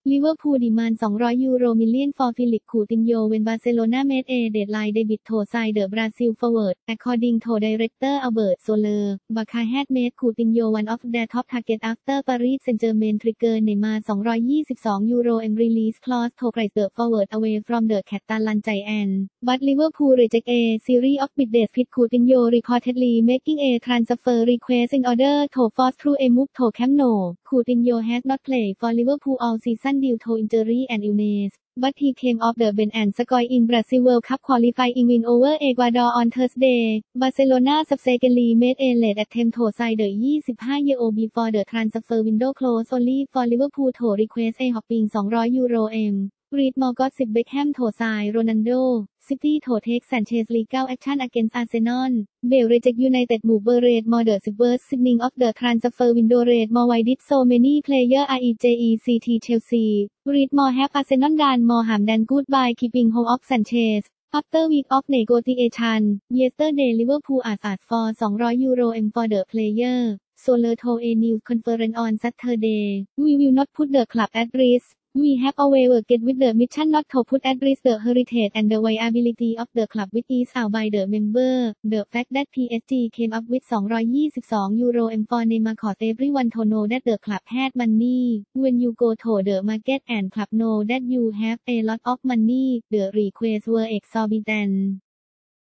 Liverpool demand €200 million for Philippe Coutinho when Barcelona made a deadline debut to sign the Brazil forward, according to director Albert Soler. Barca had made Coutinho one of their top targets after Paris Saint-Germain triggered Neymar €222 and release clause to price the forward away from the Catalan giant. But Liverpool reject a series of bids with Coutinho reportedly making a transfer request in order to force through a move to Camp Nou. Coutinho has not played for Liverpool all season due to injury and illness, but he came off the bench and scored in Brazil World Cup qualifying win over Ecuador on Thursday. Barcelona subsequently made a late attempt to sign the 25-year-old before the transfer window closed only for Liverpool to request a whopping €200 Read more gossip Beckham to sign Ronaldo. City to take Sanchez legal action against Arsenal. Bale reject United move rate more the worst signing of the transfer window rate more why did so many players reject Chelsea. Read more have Arsenal done more harm than good by keeping hold of Sanchez. After week of negotiation, yesterday Liverpool asked for €200 for the player. Soler told a news conference on Saturday, "We will not put the club at risk. We have always worked with the mission not to put at risk the heritage and the viability of the club which is out by the member. The fact that PSG came up with €222 for Neymar caused everyone to know that the club had money. When you go to the market and club know that you have a lot of money, the requests were exorbitant."